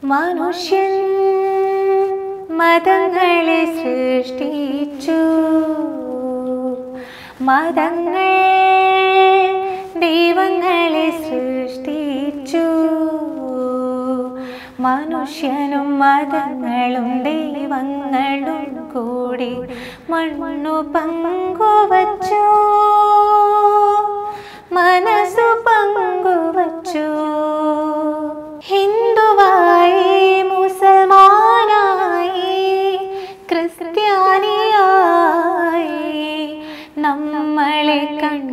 മനുഷ്യൻ മതങ്ങളെ സൃഷ്ടിച്ചു, മതങ്ങൾ ദൈവങ്ങളെ സൃഷ്ടിച്ചു. മനുഷ്യനും മതങ്ങളും ദൈവങ്ങളും കൂടി മണ്ണു പങ്കുവച്ചു, മനസ്സു പങ്കുവച്ചു. ഹിന്ദുവായി, മുസൽമാനായി, ക്രിസ്ത്യാനിയായി, നമ്മളെ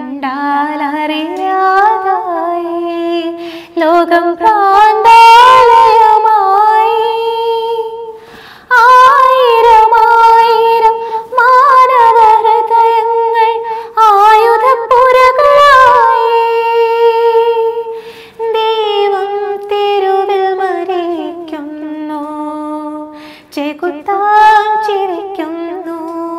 കണ്ടാലറിയാതായി ലോകം പ്രാന്താലയമായി. ആയിരം ആയിരം മാനവ ഹൃദയങ്ങൾ ആയുധപ്പുരകളായി. ദൈവം തെരുവിൽ മരിക്കുന്നു, ചെകുത്താൻ ചിരിക്കുന്നു.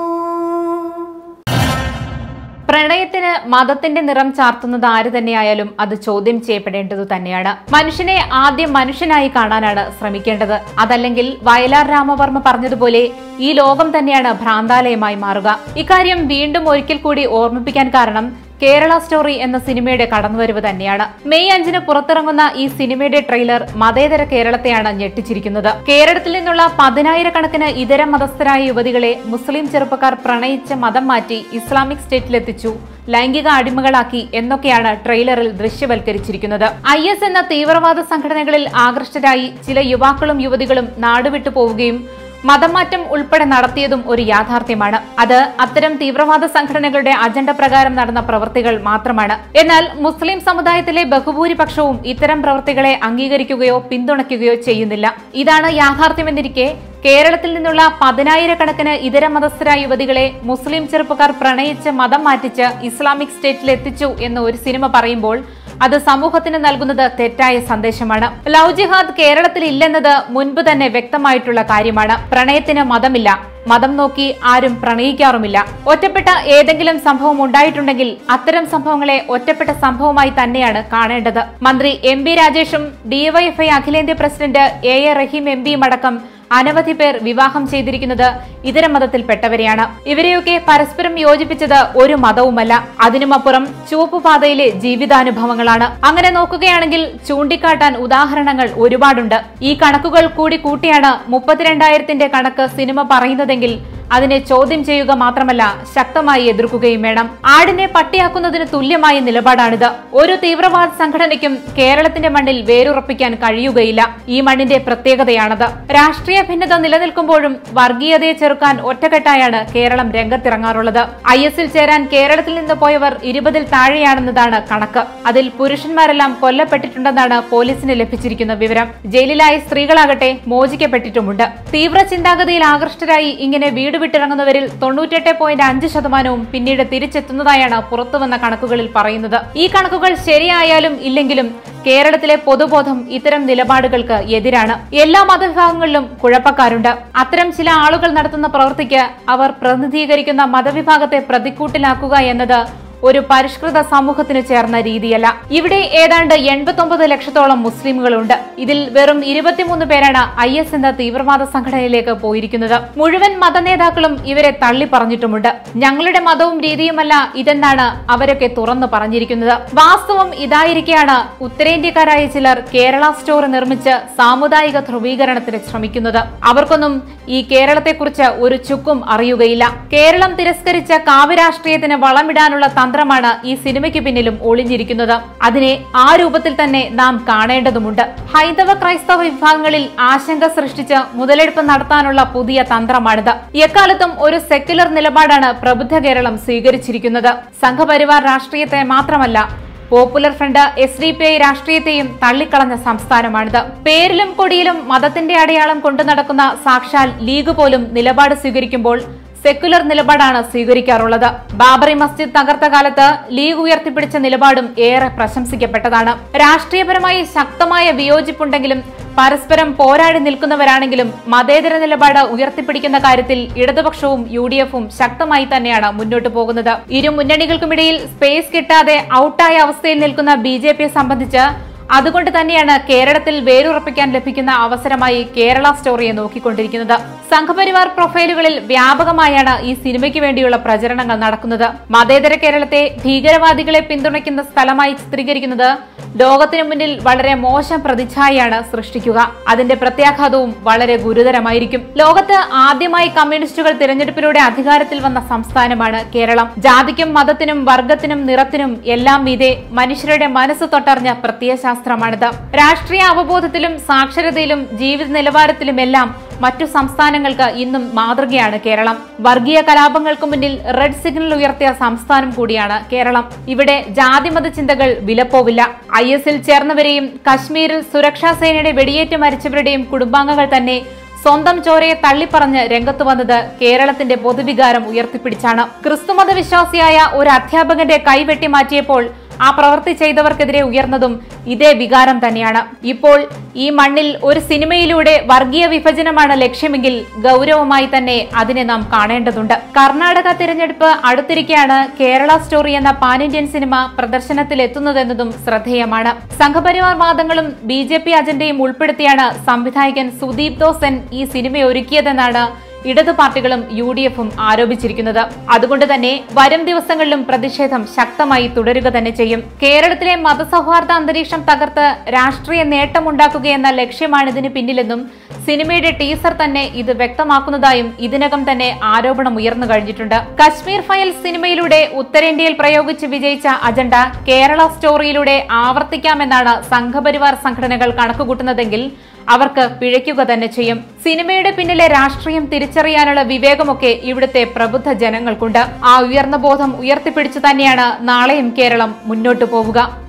പ്രണയത്തിന് മതത്തിന്റെ നിറം ചാർത്തുന്നത് ആര് തന്നെയായാലും അത് ചോദ്യം ചെയ്യപ്പെടേണ്ടതു തന്നെയാണ്. മനുഷ്യനെ ആദ്യം മനുഷ്യനായി കാണാനാണ് ശ്രമിക്കേണ്ടത്. അതല്ലെങ്കിൽ വയലാർ രാമവർമ്മ പറഞ്ഞതുപോലെ ഈ ലോകം തന്നെയാണ് ഭ്രാന്താലയമായി മാറുക. ഇക്കാര്യം വീണ്ടും ഒരിക്കൽ കൂടി ഓർമ്മിപ്പിക്കാൻ കാരണം കേരള സ്റ്റോറി എന്ന സിനിമയുടെ കടന്നുവരവ് തന്നെയാണ്. മെയ് 5-ന് പുറത്തിറങ്ങുന്ന ഈ സിനിമയുടെ ട്രെയിലർ മതേതര കേരളത്തെയാണ് ഞെട്ടിച്ചിരിക്കുന്നത്. കേരളത്തിൽ നിന്നുള്ള 10,000-കണക്കിന് ഇതര മതസ്ഥരായ യുവതികളെ മുസ്ലിം ചെറുപ്പക്കാർ പ്രണയിച്ച് മതം മാറ്റി ഇസ്ലാമിക് സ്റ്റേറ്റിലെത്തിച്ചു, ലൈംഗിക അടിമകളാക്കി എന്നൊക്കെയാണ് ട്രെയിലറിൽ ദൃശ്യവൽക്കരിച്ചിരിക്കുന്നത്. IS എന്ന തീവ്രവാദ സംഘടനകളിൽ ആകൃഷ്ടരായി ചില യുവാക്കളും യുവതികളും നാടുവിട്ടു പോവുകയും മതമാറ്റം ഉൾപ്പെടെ നടത്തിയതും ഒരു യാഥാർത്ഥ്യമാണ്. അത് അത്തരം തീവ്രവാദ സംഘടനകളുടെ അജണ്ട പ്രകാരം നടന്ന പ്രവൃത്തികൾ മാത്രമാണ്. എന്നാൽ മുസ്ലിം സമുദായത്തിലെ ബഹുഭൂരിപക്ഷവും ഇത്തരം പ്രവൃത്തികളെ അംഗീകരിക്കുകയോ പിന്തുണയ്ക്കുകയോ ചെയ്യുന്നില്ല. ഇതാണ് യാഥാർത്ഥ്യമെന്നിരിക്കെ കേരളത്തിൽ നിന്നുള്ള 10,000-കണക്കിന് ഇതര മതസ്ഥരായ യുവതികളെ മുസ്ലിം ചെറുപ്പക്കാർ പ്രണയിച്ച് മതം മാറ്റിച്ച് ഇസ്ലാമിക് സ്റ്റേറ്റിൽ എത്തിച്ചു എന്ന് ഒരു സിനിമ പറയുമ്പോൾ അത് സമൂഹത്തിന് നൽകുന്നത് തെറ്റായ സന്ദേശമാണ്. ലവ് ജിഹാദ് കേരളത്തിൽ ഇല്ലെന്നത് മുൻപ് തന്നെ വ്യക്തമായിട്ടുള്ള കാര്യമാണ്. പ്രണയത്തിന് മതമില്ല, മതം നോക്കി ആരും പ്രണയിക്കാറുമില്ല. ഒറ്റപ്പെട്ട ഏതെങ്കിലും സംഭവം ഉണ്ടായിട്ടുണ്ടെങ്കിൽ അത്തരം സംഭവങ്ങളെ ഒറ്റപ്പെട്ട സംഭവമായി തന്നെയാണ് കാണേണ്ടത്. മന്ത്രി MP രാജേഷും DYFI അഖിലേന്ത്യാ പ്രസിഡന്റ് A റഹീം MPയും അടക്കം അനവധി പേർ വിവാഹം ചെയ്തിരിക്കുന്നത് ഇതര മതത്തിൽപ്പെട്ടവരെയാണ്. ഇവരെയൊക്കെ പരസ്പരം യോജിപ്പിച്ചത് ഒരു മതവുമല്ല, അതിനുമപ്പുറം ചുവപ്പുപാതയിലെ ജീവിതാനുഭവങ്ങളാണ്. അങ്ങനെ നോക്കുകയാണെങ്കിൽ ചൂണ്ടിക്കാട്ടാൻ ഉദാഹരണങ്ങൾ ഒരുപാടുണ്ട്. ഈ കണക്കുകൾ കൂടി കൂട്ടിയാണ് 32,000-ന്റെ കണക്ക് സിനിമ പറയുന്നതെങ്കിൽ അതിനെ ചോദ്യം ചെയ്യുക മാത്രമല്ല ശക്തമായി എതിർക്കുകയും വേണം. ആടിനെ പട്ടിയാക്കുന്നതിന് തുല്യമായ നിലപാടാണിത്. ഒരു തീവ്രവാദ സംഘടനയ്ക്കും കേരളത്തിന്റെ മണ്ണിൽ വേരുറപ്പിക്കാൻ കഴിയുകയില്ല. ഈ മണ്ണിന്റെ പ്രത്യേകതയാണത്. രാഷ്ട്രീയ ഭിന്നത നിലനിൽക്കുമ്പോഴും വർഗീയതയെ ചെറുക്കാൻ ഒറ്റക്കെട്ടായാണ് കേരളം രംഗത്തിറങ്ങാറുള്ളത്. IS-ൽ ചേരാൻ കേരളത്തിൽ നിന്ന് പോയവർ 20-ൽ താഴെയാണെന്നതാണ് കണക്ക്. അതിൽ പുരുഷന്മാരെല്ലാം കൊല്ലപ്പെട്ടിട്ടുണ്ടെന്നാണ് പോലീസിന് ലഭിച്ചിരിക്കുന്ന വിവരം. ജയിലിലായ സ്ത്രീകളാകട്ടെ മോചിക്കപ്പെട്ടിട്ടുമുണ്ട്. തീവ്ര ചിന്താഗതിയിൽ ആകൃഷ്ടരായി ഇങ്ങനെ വീട് വിട്ടിറങ്ങുന്നവരിൽ 98.5% പിന്നീട് തിരിച്ചെത്തുന്നതായാണ് പുറത്തുവന്ന കണക്കുകളിൽ പറയുന്നത്. ഈ കണക്കുകൾ ശരിയായാലും ഇല്ലെങ്കിലും കേരളത്തിലെ പൊതുബോധം ഇത്തരം നിലപാടുകൾക്ക് എതിരാണ്. എല്ലാ മതവിഭാഗങ്ങളിലും കുഴപ്പക്കാരുണ്ട്. അത്തരം ചില ആളുകൾ നടത്തുന്ന പ്രവൃത്തിക്ക് അവർ പ്രതിനിധീകരിക്കുന്ന മതവിഭാഗത്തെ പ്രതിക്കൂട്ടിലാക്കുക എന്നത് ഒരു പരിഷ്കൃത സമൂഹത്തിന് ചേർന്ന രീതിയല്ല. ഇവിടെ ഏതാണ്ട് 89 ലക്ഷത്തോളം മുസ്ലിമുകളുണ്ട്. ഇതിൽ വെറും 23 പേരാണ് IS എന്ന തീവ്രവാദ സംഘടനയിലേക്ക് പോയിരിക്കുന്നത്. മുഴുവൻ മതനേതാക്കളും ഇവരെ തള്ളി പറഞ്ഞിട്ടുമുണ്ട്. ഞങ്ങളുടെ മതവും രീതിയുമല്ല ഇതെന്നാണ് അവരൊക്കെ തുറന്നു പറഞ്ഞിരിക്കുന്നത്. വാസ്തവം ഇതായിരിക്കെയാണ് ഉത്തരേന്ത്യക്കാരായ ചിലർ കേരള സ്റ്റോറി നിർമ്മിച്ച് സാമുദായിക ധ്രുവീകരണത്തിന് ശ്രമിക്കുന്നത്. അവർക്കൊന്നും ഈ കേരളത്തെക്കുറിച്ച് ഒരു ചുക്കും അറിയുകയില്ല. കേരളം തിരസ്കരിച്ച കാവ്യരാഷ്ട്രീയത്തിന് വളമിടാനുള്ള തന്ത്രമാണ് ഈ സിനിമയ്ക്ക് പിന്നിലും ഒളിഞ്ഞിരിക്കുന്നത്. അതിനെ ആ രൂപത്തിൽ തന്നെ നാം കാണേണ്ടതുണ്ട്. ഹൈന്ദവ ക്രൈസ്തവ വിഭാഗങ്ങളിൽ ആശങ്ക സൃഷ്ടിച്ച് മുതലെടുപ്പ് നടത്താനുള്ള പുതിയ തന്ത്രമാണിത്. എക്കാലത്തും ഒരു സെക്യുലർ നിലപാടാണ് പ്രബുദ്ധ കേരളം സ്വീകരിച്ചിരിക്കുന്നത്. സംഘപരിവാർ രാഷ്ട്രീയത്തെ മാത്രമല്ല, പോപ്പുലർ ഫ്രണ്ട് SDPI രാഷ്ട്രീയത്തെയും തള്ളിക്കളഞ്ഞ സംസ്ഥാനമാണിത്. പേരിലും കൊടിയിലും മതത്തിന്റെ അടയാളം കൊണ്ടു നടക്കുന്ന സാക്ഷാൽ ലീഗ് പോലും നിലപാട് സ്വീകരിക്കുമ്പോൾ സെക്യുലർ നിലപാടാണ് സ്വീകരിക്കാറുള്ളത്. ബാബറി മസ്ജിദ് തകർത്ത കാലത്ത് ലീഗ് ഉയർത്തിപ്പിടിച്ച നിലപാടും ഏറെ പ്രശംസിക്കപ്പെട്ടതാണ്. രാഷ്ട്രീയപരമായി ശക്തമായ വിയോജിപ്പുണ്ടെങ്കിലും പരസ്പരം പോരാടി നിൽക്കുന്നവരാണെങ്കിലും മതേതര നിലപാട് ഉയർത്തിപ്പിടിക്കുന്ന കാര്യത്തിൽ ഇടതുപക്ഷവും UDF-ഉം ശക്തമായി തന്നെയാണ് മുന്നോട്ടു പോകുന്നത്. ഇരു മുന്നണികൾക്കുമിടയിൽ സ്പേസ് കിട്ടാതെ ഔട്ടായ അവസ്ഥയിൽ നിൽക്കുന്ന BJP-യെ സംബന്ധിച്ച് അതുകൊണ്ട് തന്നെയാണ് കേരളത്തിൽ വേരുറപ്പിക്കാൻ ലഭിക്കുന്ന അവസരമായി കേരള സ്റ്റോറിയെ നോക്കിക്കൊണ്ടിരിക്കുന്നത്. സംഘപരിവാർ പ്രൊഫൈലുകളിൽ വ്യാപകമായാണ് ഈ സിനിമയ്ക്ക് വേണ്ടിയുള്ള പ്രചരണങ്ങൾ നടക്കുന്നത്. മതേതര കേരളത്തെ ഭീകരവാദികളെ പിന്തുണയ്ക്കുന്ന സ്ഥലമായി ചിത്രീകരിക്കുന്നത് ലോകത്തിനു മുന്നിൽ വളരെ മോശം പ്രതിച്ഛായയാണ് സൃഷ്ടിക്കുക. അതിന്റെ പ്രത്യാഘാതവും വളരെ ഗുരുതരമായിരിക്കും. ലോകത്ത് ആദ്യമായി കമ്മ്യൂണിസ്റ്റുകൾ തിരഞ്ഞെടുപ്പിലൂടെ അധികാരത്തിൽ വന്ന സംസ്ഥാനമാണ് കേരളം. ജാതിക്കും മതത്തിനും വർഗത്തിനും നിറത്തിനും എല്ലാം മീതെ മനുഷ്യരുടെ മനസ്സ് തൊട്ടറിഞ്ഞ പ്രത്യയശാസ്ത്രമാണിത്. രാഷ്ട്രീയ അവബോധത്തിലും സാക്ഷരതയിലും ജീവിത നിലവാരത്തിലുമെല്ലാം മറ്റു സംസ്ഥാനങ്ങൾക്ക് ഇന്നും മാതൃകയാണ് കേരളം. വർഗീയ കലാപങ്ങൾക്ക് മുന്നിൽ റെഡ് സിഗ്നൽ ഉയർത്തിയ സംസ്ഥാനം കൂടിയാണ് കേരളം. ഇവിടെ ജാതിമത ചിന്തകൾ വിലപ്പോവില്ല. IS-ൽ ചേർന്നവരെയും കശ്മീരിൽ സുരക്ഷാ സേനയുടെ വെടിയേറ്റ് മരിച്ചവരുടെയും കുടുംബാംഗങ്ങൾ തന്നെ സ്വന്തം ചോരയെ തള്ളിപ്പറഞ്ഞ് രംഗത്ത് വന്നത് കേരളത്തിന്റെ പൊതുവികാരം ഉയർത്തിപ്പിടിച്ചാണ്. ക്രിസ്തുമത വിശ്വാസിയായ ഒരു അധ്യാപകന്റെ കൈ വെട്ടിമാറ്റിയപ്പോൾ ആ പ്രവൃത്തി ചെയ്തവർക്കെതിരെ ഉയർന്നതും ഇതേ വികാരം തന്നെയാണ്. ഇപ്പോൾ ഈ മണ്ണിൽ ഒരു സിനിമയിലൂടെ വർഗീയ വിഭജനമാണ് ലക്ഷ്യമെങ്കിൽ ഗൗരവമായി തന്നെ അതിനെ നാം കാണേണ്ടതുണ്ട്. കർണാടക തിരഞ്ഞെടുപ്പ് അടുത്തിരിക്കെയാണ് കേരള സ്റ്റോറി എന്ന പാൻ ഇന്ത്യൻ സിനിമ പ്രദർശനത്തിൽ എത്തുന്നതെന്നതും ശ്രദ്ധേയമാണ്. സംഘപരിവാർ വാദങ്ങളും BJP അജണ്ടയും ഉൾപ്പെടുത്തിയാണ് സംവിധായകൻ സുദീപ് ദോസൻ ഈ സിനിമ ഒരുക്കിയതെന്നാണ് ഇടതു പാർട്ടികളും UDF-ഉം ആരോപിച്ചിരിക്കുന്നത്. അതുകൊണ്ട് തന്നെ വരും ദിവസങ്ങളിലും പ്രതിഷേധം ശക്തമായി തുടരുക തന്നെ ചെയ്യും. കേരളത്തിലെ മതസൗഹാർദ്ദ അന്തരീക്ഷം തകർത്ത് രാഷ്ട്രീയ നേട്ടമുണ്ടാക്കുകയെന്ന ലക്ഷ്യമാണ് ഇതിന് പിന്നിലെന്നും സിനിമയുടെ ടീസർ തന്നെ ഇത് വ്യക്തമാക്കുന്നതായും ഇതിനകം തന്നെ ആരോപണം ഉയർന്നു കഴിഞ്ഞിട്ടുണ്ട്. കശ്മീർ ഫയൽസ് സിനിമയിലൂടെ ഉത്തരേന്ത്യയിൽ പ്രയോഗിച്ച് വിജയിച്ച അജണ്ട കേരള സ്റ്റോറിയിലൂടെ ആവർത്തിക്കാമെന്നാണ് സംഘപരിവാർ സംഘടനകൾ കണക്കുകൂട്ടുന്നതെങ്കിൽ അവർക്ക് പിഴയ്ക്കുക തന്നെ ചെയ്യും. സിനിമയുടെ പിന്നിലെ രാഷ്ട്രീയം തിരിച്ചറിയാനുള്ള വിവേകമൊക്കെ ഇവിടുത്തെ പ്രബുദ്ധ ജനങ്ങൾക്കുണ്ട്. ആ ഉയർന്ന ബോധം ഉയർത്തിപ്പിടിച്ചു തന്നെയാണ് നാളെയും കേരളം മുന്നോട്ടു പോവുക.